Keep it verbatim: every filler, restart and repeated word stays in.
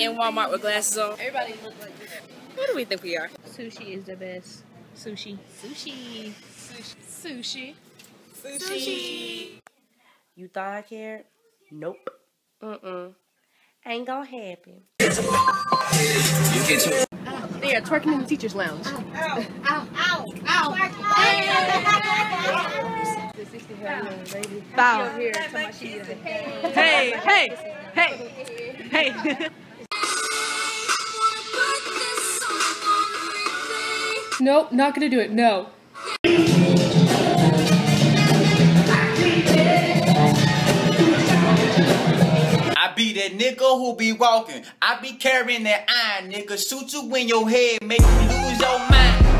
in Walmart with glasses on. Everybody look like this. Who do we think we are? Sushi is the best. Sushi. Sushi. Sushi. Sushi. Sushi. You thought I cared? Nope. Mm-mm. Ain't gonna happen. They are twerking in the teacher's lounge. Ow, ow, ow, ow. Bow. Hey, hey, hey, hey. Nope, not gonna do it, no. I be that nigga who be walking. I be carrying that iron, nigga. Shoot you in your head, make you lose your mind.